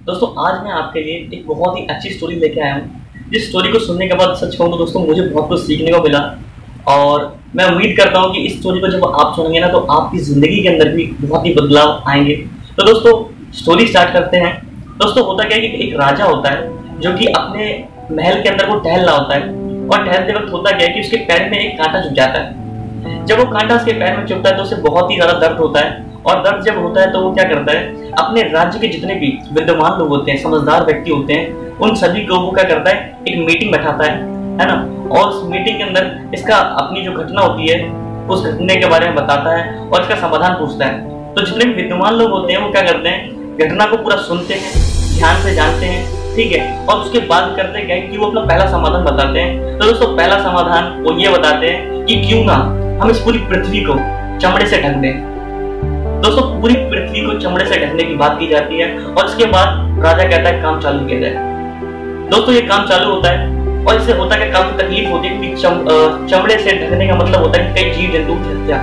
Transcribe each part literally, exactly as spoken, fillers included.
दोस्तों आज मैं आपके लिए एक बहुत ही अच्छी स्टोरी लेके आया हूँ। जिस स्टोरी को सुनने के बाद सच कहूँ तो दोस्तों मुझे बहुत कुछ सीखने को मिला और मैं उम्मीद करता हूँ कि इस स्टोरी को जब आप सुनेंगे ना तो आपकी ज़िंदगी के अंदर भी बहुत ही बदलाव आएंगे। तो दोस्तों स्टोरी स्टार्ट करते हैं। दोस्तों होता क्या है कि एक राजा होता है जो कि अपने महल के अंदर वो टहल रहा होता है और टहलते वक्त होता क्या है कि उसके पैर में एक कांटा चुभ जाता है। जब वो कांटा उसके पैर में चुभता है तो उसे बहुत ही ज़्यादा दर्द होता है और दर्द जब होता है तो वो क्या करता है, अपने राज्य के जितने भी विद्वान लोग होते हैं, समझदार व्यक्ति होते हैं, उन सभी को वो क्या करता है, एक मीटिंग बैठाता है है ना। और उस मीटिंग के अंदर इसका अपनी जो घटना होती है उस घटने के बारे में बताता है और इसका समाधान पूछता है। तो जितने भी विद्वान लोग होते हैं वो क्या करते हैं, घटना को पूरा सुनते हैं, ध्यान से जानते हैं, ठीक है, और उसके बाद करते क्या है कि वो अपना पहला समाधान बताते हैं। तो दोस्तों पहला समाधान वो ये बताते हैं कि क्यों ना हम इस पूरी पृथ्वी को चमड़े से ढक दें। दोस्तों पूरी पृथ्वी को चमड़े से ढकने की बात की जाती है और इसके बाद राजा कहता है काम चालू किया जाए। दोस्तों ये काम चालू होता है और इससे होता है कि काफी तकलीफ होती है क्योंकि चम, चमड़े से ढकने का मतलब होता है कि कई जीव जंतु की हत्या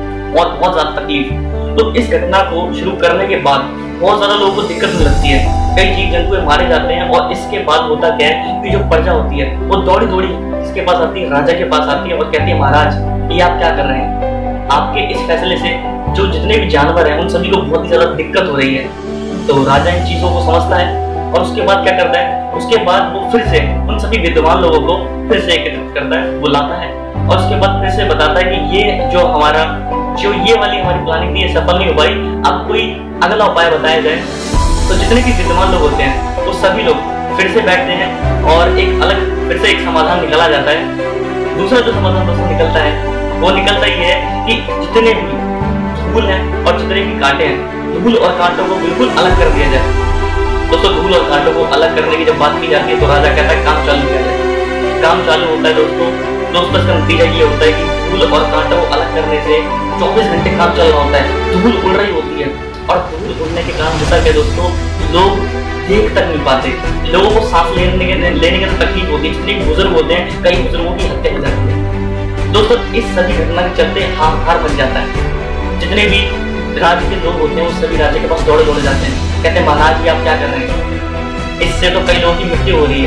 और बहुत ज्यादा तकलीफ। तो इस घटना को शुरू करने के बाद बहुत ज्यादा लोगों को दिक्कत होने लगती है, कई जीव जंतु मारे जाते हैं और इसके बाद होता क्या है कि जो प्रजा होती है वो दौड़ी दौड़ी इसके पास आती है, राजा के पास आती है और कहती है महाराज ये आप क्या कर रहे हैं, आपके इस फैसले से जो जितने भी जानवर हैं उन सभी को बहुत ही ज्यादा दिक्कत हो रही है। तो राजा इन चीजों को समझता है और उसके बाद क्या करता है, उसके बाद वो फिर से उन सभी विद्वान लोगों को फिर से एकत्रित करता है, बुलाता है और उसके बाद फिर से बताता है कि ये जो हमारा जो ये वाली हमारी प्लानिंग थी ये सफल नहीं हो पाई, अब कोई अगला उपाय बताया जाए। तो जितने भी विद्वान लोग होते हैं वो सभी लोग फिर से बैठते हैं और एक अलग फिर से एक समाधान निकाला जाता है। दूसरा जो समाधान दोस्तों निकलता है वो निकलता ही है कि जितने भी धूल है और जितने भी कांटे हैं, धूल और कांटों को बिल्कुल अलग कर दिया जाए। दोस्तों धूल और कांटों को अलग करने की जब बात की जाती है तो राजा कहता है काम चालू किया जाए। काम चालू होता है दोस्तों दोस्तों इसका नतीजा ये होता है कि धूल और कांटों को अलग करने से चौबीस घंटे काम चल रहा होता है, धूल उड़ रही होती है और धूल उड़ने के कारण होता है दोस्तों लोग देख तक नहीं पाते, लोगों को सांस लेने के लेने की तकलीफ होती है, जितने बुजुर्ग होते हैं कई बुजुर्गों की हत्या हो जाती है। दोस्तों इस सभी घटना के चलते हाहाकार बन जाता है, जितने भी राज्य के लोग होते हैं वो सभी राज्य के पास दौड़े दौड़े जाते हैं, कहते हैं महाराज जी आप क्या कर रहे हैं, इससे तो कई लोगों की मृत्यु हो रही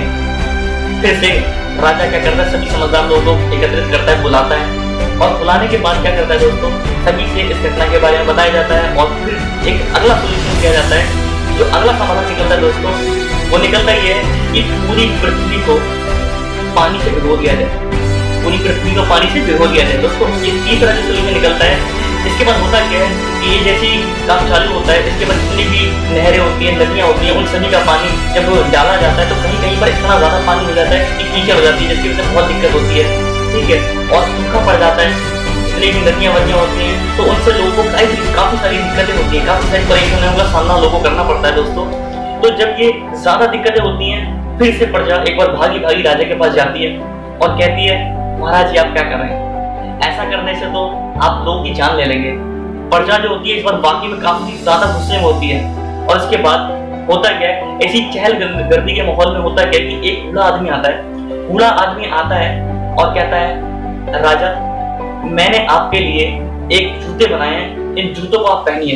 है। फिर से राजा क्या करता है, सभी समझदार लोगों को एकत्रित करता है, बुलाता है और बुलाने के बाद क्या करता है दोस्तों, सभी से इस घटना के बारे में बताया जाता है और फिर एक अगला सोल्यूशन किया जाता है। जो अगला समाधान निकलता है दोस्तों वो निकलता ये है कि पूरी पृथ्वी को पानी से भिगो दिया जाए, पूरी पृथ्वी को पानी से भिगो दिया जाए। दोस्तों ये तीसरा जो सोल्यूशन निकलता है, इसके बाद होता क्या है कि ये जैसे काम चालू होता है इसके बाद जितनी भी नहरें होती हैं, नदियां होती हैं, उन सभी का पानी जब डाला जाता है तो कहीं कहीं पर इतना ज्यादा पानी हो जाता है कि कीचड़ हो जाती है, जिसकी वजह से बहुत दिक्कत होती है, ठीक है, और सूखा पड़ जाता है। जितनी भी नदियां वदियां होती हैं तो उनसे लोगों को काफी सारी दिक्कतें होती है, काफी सारी परेशानियों का सामना लोगों को करना पड़ता है दोस्तों। तो जब ये ज्यादा दिक्कतें होती हैं फिर से प्रजा एक बार भागी भागी राजा के पास जाती है और कहती है महाराज जी आप क्या कर रहे हैं, ऐसा करने से तो आप लोगों की जान ले लेंगे। प्रजा जो होती है इस बार वाकई में काफी ज्यादा गुस्से में होती है और इसके बाद होता क्या है, ऐसी चहल गर्दी के माहौल में होता क्या है कि एक बूढ़ा आदमी आता है, बूढ़ा आदमी आता है और कहता है राजा मैंने आपके लिए एक जूते बनाए हैं, इन जूतों को आप पहनिए।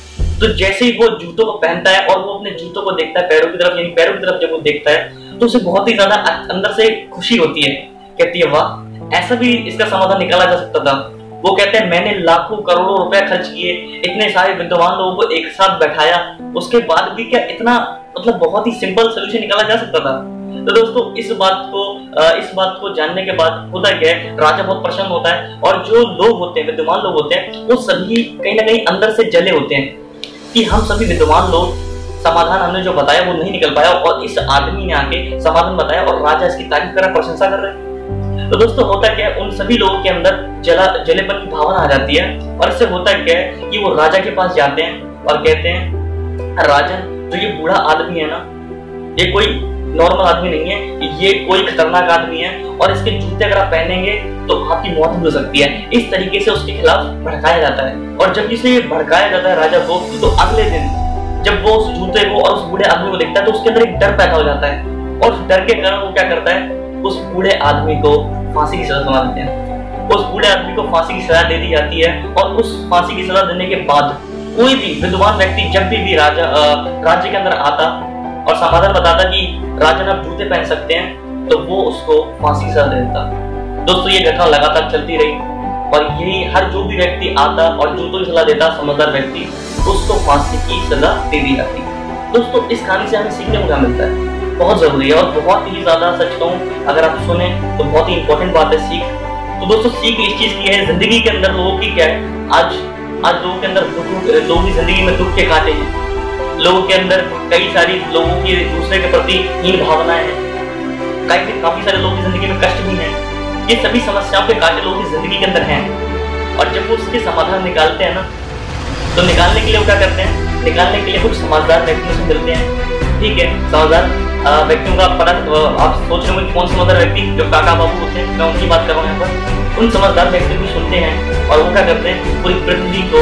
तो जैसे ही वो जूतों को पहनता है और वो अपने जूतों को देखता है पैरों की तरफ, यानी पैरों की तरफ जब वो देखता है तो उसे बहुत ही ज्यादा अंदर से खुशी होती है, कहती है वाह ऐसा भी इसका समाधान निकाला जा सकता था। वो कहते हैं मैंने लाखों करोड़ों रुपए खर्च किए, इतने सारे विद्वान लोगों को एक साथ बैठाया, उसके बाद भी क्या इतना मतलब बहुत ही सिंपल सोल्यूशन निकाला जा सकता था। तो दोस्तों इस बात को इस बात को जानने के बाद होता क्या है, राजा बहुत प्रसन्न होता है और जो लोग होते हैं विद्वान लोग होते हैं वो सभी कहीं ना कहीं अंदर से जले होते हैं कि हम सभी विद्वान लोग समाधान हमने जो बताया वो नहीं निकल पाया और इस आदमी ने आके समाधान बताया और राजा इसकी तारीफ कर रहा, प्रशंसा कर रहे हैं। तो दोस्तों होता क्या है, उन सभी लोगों के अंदर जला जलेपन की भावना आ जाती है और इससे होता क्या है कि वो राजा के पास जाते हैं और कहते हैं राजन जो ये बूढ़ा आदमी है ना, ये कोई नॉर्मल आदमी नहीं है, ये कोई खतरनाक आदमी है और इसके जूते अगर आप पहनेंगे तो आपकी मौत भी हो सकती है। इस तरीके से उसके खिलाफ भड़काया जाता है और जब इसे भड़काया जाता है राजा को तो अगले दिन जब वो उस जूते को और उस बूढ़े आदमी को देखता है तो उसके अंदर एक डर पैदा हो जाता है और उस डर के कारण वो क्या करता है, उस बूढ़े आदमी को फांसी की सजा सुना देते हैं। उस बूढ़े आदमी को फांसी की सजा दे दी जाती है और उस फांसी की सजा देने के बाद कोई भी विद्वान व्यक्ति जब भी भी राजा राज्य के अंदर आता और समाधान बताता कि राजन आप जूते पहन सकते हैं, तो वो उसको फांसी की सजा दे देता। दोस्तों ये घटना लगातार चलती रही और यही हर जो भी व्यक्ति आता और जूतों की सलाह देता समझदार व्यक्ति, उसको फांसी की सजा दे दी जाती। दोस्तों इस कहानी से हमें सीखने को क्या मिलता है, बहुत जरूरी है और बहुत ही ज्यादा, सच कहूं अगर आप सुने तो बहुत ही इंपॉर्टेंट बात है सीख। तो दोस्तों सीख इस चीज की है, जिंदगी के अंदर लोगों की क्या है, आज आज लोगों के अंदर लोगों की जिंदगी में दुख के कांटे हैं, लोगों के अंदर कई सारी लोगों की दूसरे के प्रति हीन भावनाएं हैं, कई काफी सारे लोगों की जिंदगी में कष्ट भी हैं। ये सभी समस्याओं के कांटे लोगों की जिंदगी के अंदर हैं और जब वो उसके समाधान निकालते हैं ना, तो निकालने के लिए वो क्या करते हैं, निकालने के लिए कुछ समझदार व्यक्तियों से मिलते हैं। ठीक है, समझदार व्यक्तियों का पता, आप सोच रहे होंगे कौन समझदार व्यक्ति, जो काका बाबू होते हैं, मैं उनकी बात कर रहा हूँ यहाँ पर। उन समझदार व्यक्तियों को सुनते हैं और वो क्या करते हैं, पूरी पृथ्वी को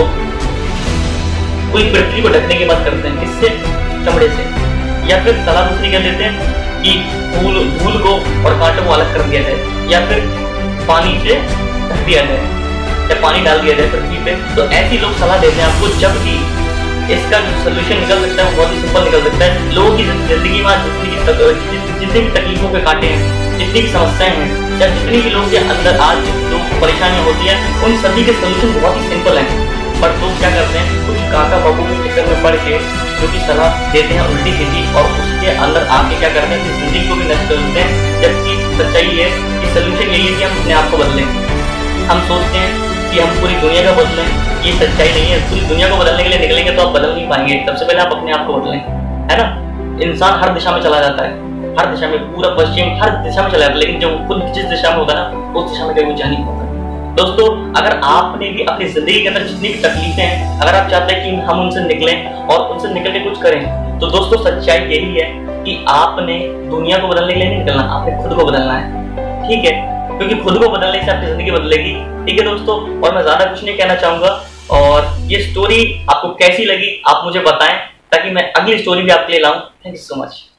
पूरी पृथ्वी को ढकने की बात करते हैं, किससे, चमड़े से। या फिर सलाह दूसरी क्या देते हैं कि धूल धूल को और कांटों को अलग कर दिया जाए, या फिर पानी से ढक दिया जाए, या पानी डाल दिया जाए पृथ्वी पे। तो ऐसी लोग सलाह देते हैं आपको, जबकि इसका जो सोल्यूशन निकल सकता है वो बहुत ही सिंपल निकल सकता है। लोगों की जिंदगी में जितनी भी तकलीफों के कांटे हैं, जितनी भी समस्याएं हैं, या जितनी भी लोगों के अंदर आज लोगों को परेशानियां होती हैं, उन सभी के सोल्यूशन बहुत ही सिंपल हैं। पर लोग क्या करते हैं, कुछ काका बाबू के चक्कर में पड़ के जो कि सलाह देते हैं उल्टी सीधी, और उसके अंदर आके क्या करते हैं कि जिंदगी को भी नष्ट कर देते हैं। जबकि सच्चाई है कि सोल्यूशन यही है कि हम अपने आप को बदलें। हम सोचते हैं कि हम पूरी दुनिया का बदलें, ये सच्चाई नहीं है। पूरी दुनिया को बदलने के लिए निकलेंगे तो आप बदल नहीं पाएंगे, सबसे पहले आप अपने आप को बदलें, है ना। इंसान हर दिशा में चला जाता है, हर दिशा में, पूरा पश्चिम हर दिशा में चला जाता है, लेकिन जब खुद जिस दिशा में होता है ना, उस दिशा में कभी वो जा नहीं पाता। दोस्तों अगर आपने भी अपनी जिंदगी के अंदर जितनी भी तकलीफें हैं, अगर आप चाहते हैं कि हम उनसे निकलें और उनसे निकल के कुछ करें, तो दोस्तों सच्चाई यही है कि आपने दुनिया को बदलने के लिए नहीं निकलना, आपने खुद को बदलना है। ठीक है, क्योंकि खुद को बदलने से आपकी जिंदगी बदलेगी। ठीक है दोस्तों, और मैं ज्यादा कुछ नहीं कहना चाहूंगा। और ये स्टोरी आपको कैसी लगी आप मुझे बताएं, ताकि मैं अगली स्टोरी भी आपके लिए लाऊं। Thank you so much.